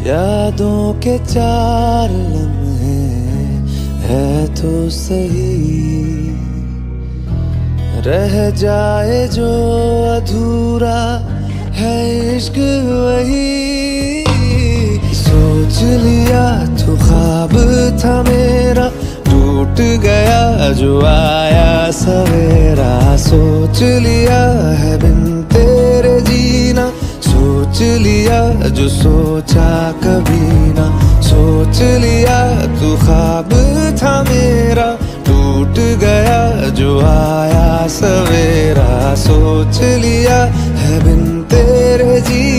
यादों के 4 लम्हे है तो सही, रह जाए जो अधूरा है इश्क वही। सोच लिया तो ख्वाब था मेरा, टूट गया जो आया सवेरा। सोच लिया है बिन तेरे जीना, सोच लिया जो सोचा कभी ना। सोच लिया तू ख्वाब था मेरा, टूट गया जो आया सवेरा। सोच लिया है बिन तेरे जी